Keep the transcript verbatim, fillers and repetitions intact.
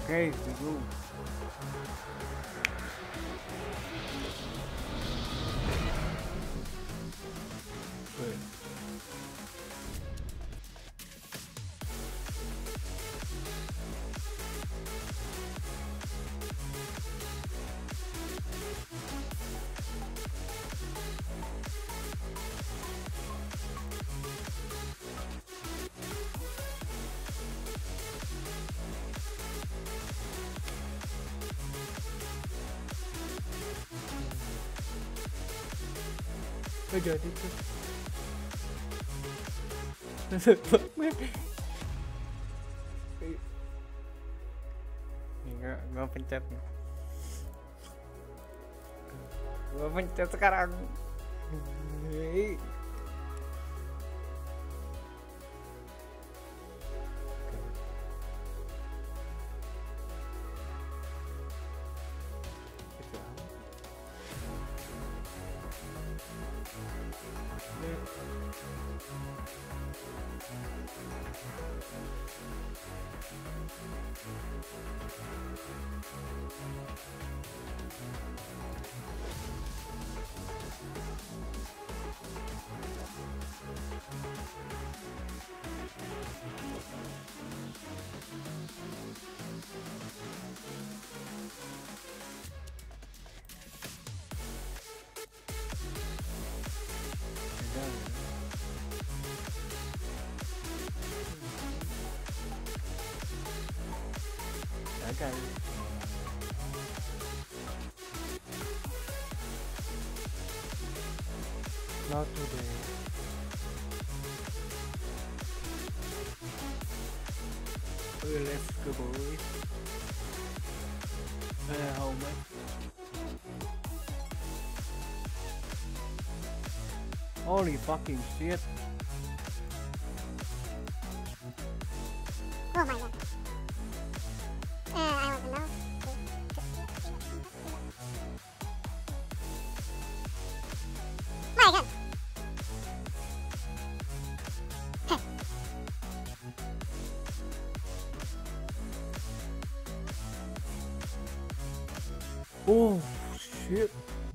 Okay, we go. Wait. Gak jadi tuh. Enggak, gua pencet. Gua pencet sekarang. Hei. Gagal. Not today. Okay, let's go, boys. Uh, how much? Holy fucking shit. Oh my god. Uh, I want to know. My god. Oh shit.